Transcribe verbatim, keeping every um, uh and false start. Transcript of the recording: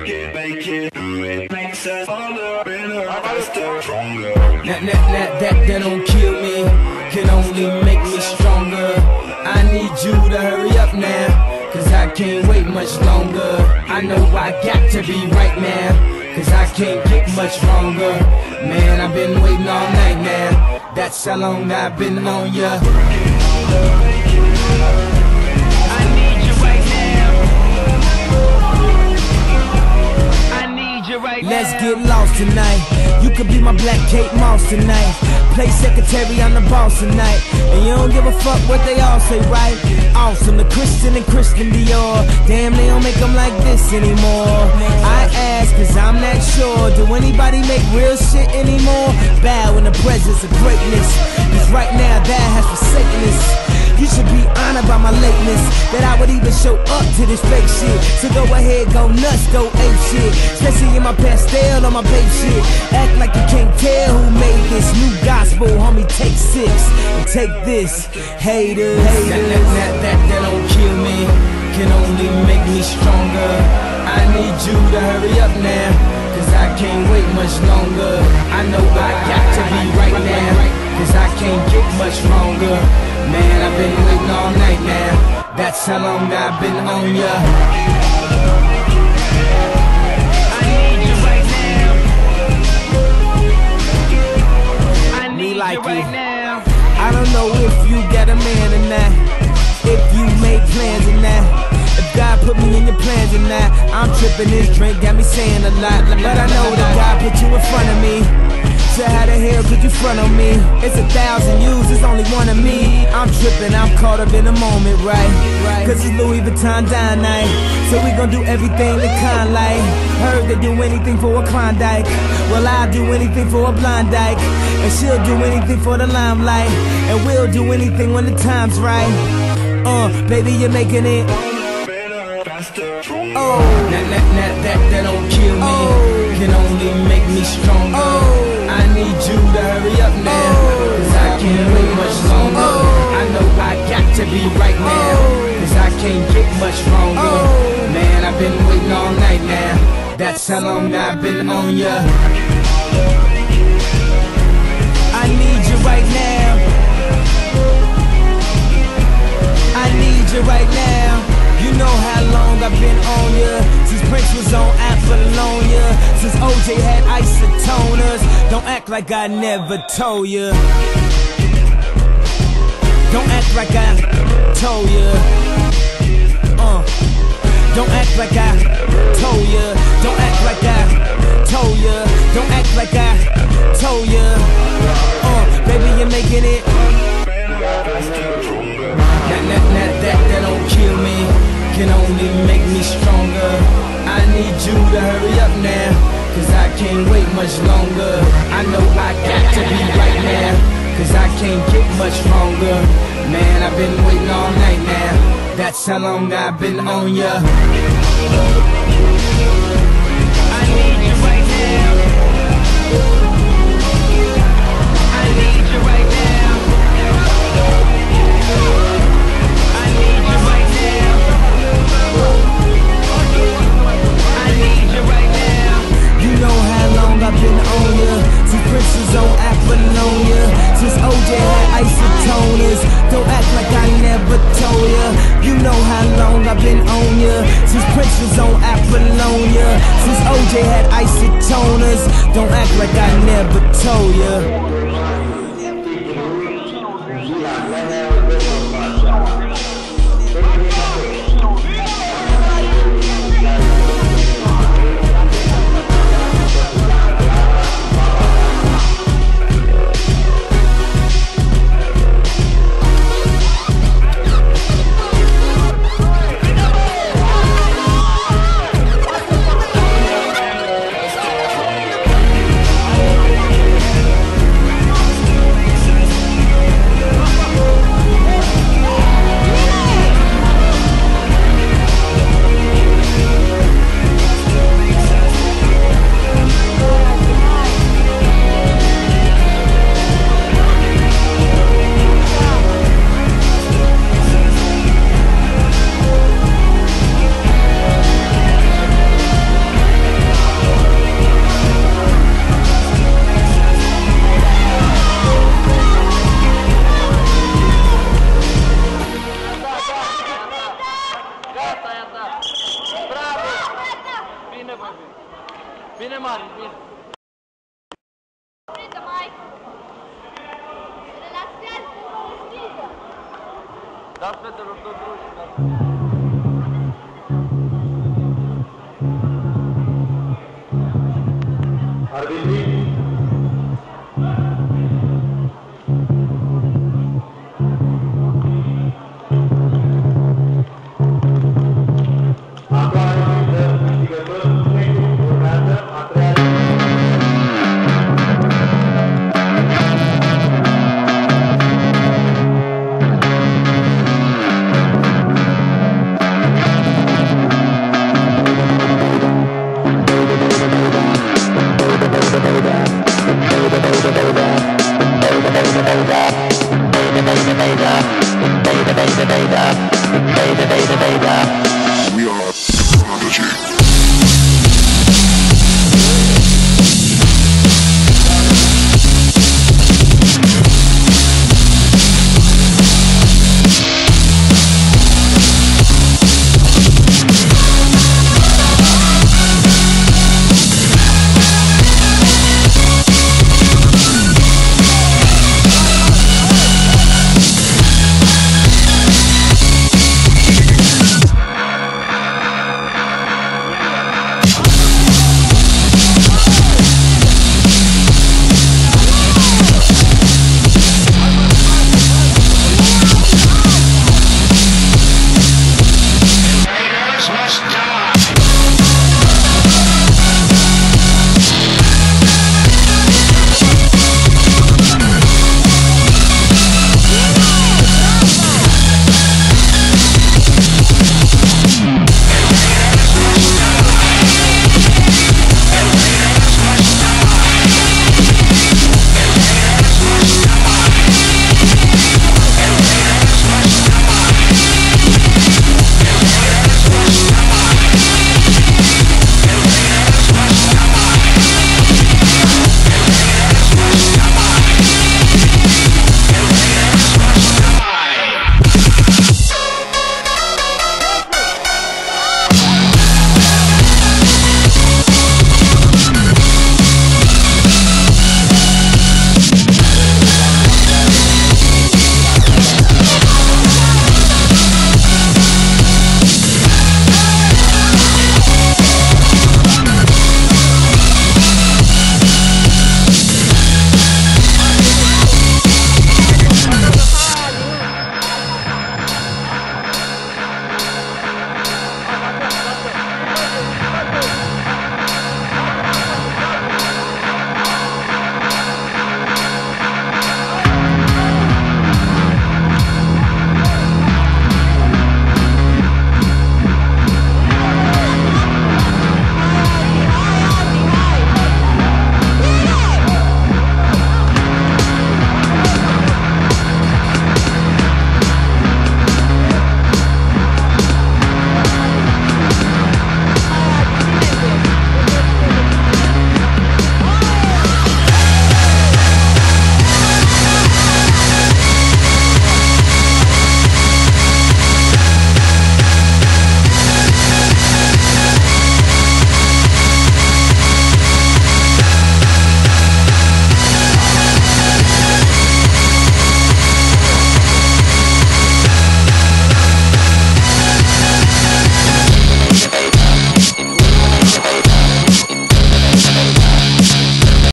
work it, make it, do it, makes us stronger, better, faster, stronger. That, that, that, that, that don't kill me, can only make me stronger. I need you to hurry up now, cause I can't wait much longer. I know I got to be right now, cause I can't get much longer. Man, I've been waiting all night now, that's how long I've been on ya. I need you right now, I need you right now. Let's get lost tonight, you could be my black Kate Moss tonight. Play secretary, I'm the boss tonight. And you don't give a fuck what they all say, right? Awesome, the Christian and Christian Dior. Damn, they don't make them like this anymore. I ask, cause I'm not sure. Do anybody make real shit anymore? Bow in the presence of greatness, cause right now that has forsaken us. You should be honored by my lateness, that I would even show up to this fake shit. So go ahead, go nuts, go ape shit. Especially in my pastel on my babe shit. Act like you can't tell who made this new gospel, homie, take six and take this, haters. That, that, that, that, that don't kill me, can only make me stronger. I need you to hurry up now, cause I can't wait much longer. I know I got to be right now, cause I can't get much longer. Man, I've been waiting all night now, that's how long I've been on ya. I need you right now, I need like you right now. I don't know if you got a man or not, if you made plans or not, if God put me in your plans or not. I'm tripping, this drink got me saying a lot, but I know that God put you in front of me. So how the hell could you front on me? It's a thousand yous, it's only one of me. I'm tripping, I'm caught up in the moment, right? Cause it's Louis Vuitton dine night, so we gon' do everything the kind like. Heard they do anything for a Klondike, well I'll do anything for a blind dyke. And she'll do anything for the limelight, and we'll do anything when the time's right. Uh, baby, you're making it. Oh, that, that, that, that, that don't kill me, oh, can only make me stronger. Oh, I need you to hurry up now, cause I can't wait much longer. I know I got to be right now, cause I can't get much longer. Man, I've been waiting all night now, that's how long I've been on ya. I need you right now, I need you right now. You know how long I've been on ya, since Prince was on Apollonia, since O J had isotoners. Don't act like I never told ya, don't act like I told ya. Uh, don't act like I told ya, don't act like I told ya, don't act like I told ya. Uh, baby, you're making it. That, that, that, that, that don't kill me, can only make me stronger. I need you to hurry up now, cause I can't wait much longer. I know I got to be right now, cause I can't get much longer. Man, I've been waiting all night now, that's how long I've been on ya. I need you right now, I need you right now, I need you right now, I need you right now. You know how long I've been on ya, since Prince was on Apollonia, since O J had isotoners. Don't act like I never told ya. You know how long I've been on ya, since Prince was on Apollonia, since O J had isotoners. Don't act like I never told ya. Bine, Marius, bine. Uite, mai. Relaxează, mă, uite. Dați fetelor tot rușii,